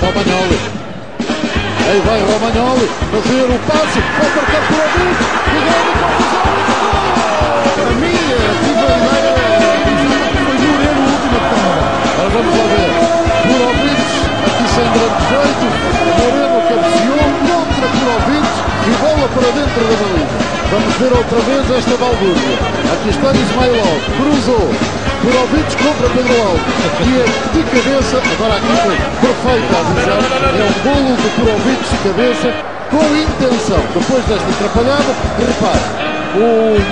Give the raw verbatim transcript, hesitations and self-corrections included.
Romagnoli. Aí vai Romagnoli fazer o passe, vai marcar por ali, e grande confusão. Para mim, tive a ideia que foi Moreno o último a tomar. Agora vamos lá ver. Purovic, aqui sem grande jeito. Moreno cabeceou, contra Purovic e bola para dentro da baliza. Vamos ver outra vez esta balbúrdia. Aqui está Ismailov, cruzou. Purovic contra Pedro Alves. E é de cabeça, agora aqui foi perfeita a visão. É um bolo de Purovic de cabeça com intenção. Depois desta atrapalhada, repare. O